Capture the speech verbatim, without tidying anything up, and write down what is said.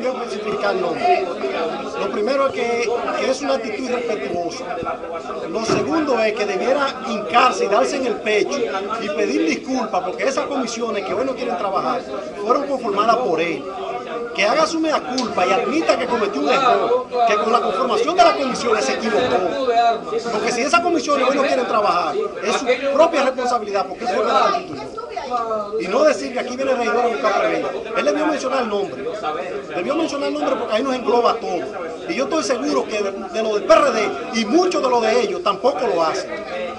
debió especificar nombre. Lo primero es que, que es una actitud irrespetuosa. Lo segundo es que debiera hincarse y darse en el pecho y pedir disculpas porque esas comisiones que hoy no quieren trabajar fueron conformadas por él. Que haga su mea culpa y admita que cometió un error, que con la conformación de las comisiones se equivocó. Porque si esas comisiones hoy no quieren trabajar, es su propia responsabilidad porque él fue que la constituyó. Y no decir que aquí viene el regidor a buscar preventa. Él debió mencionar el nombre. Debió mencionar el nombre porque ahí nos engloba todo. Y yo estoy seguro que de, de lo del P R D y muchos de lo de ellos tampoco lo hacen.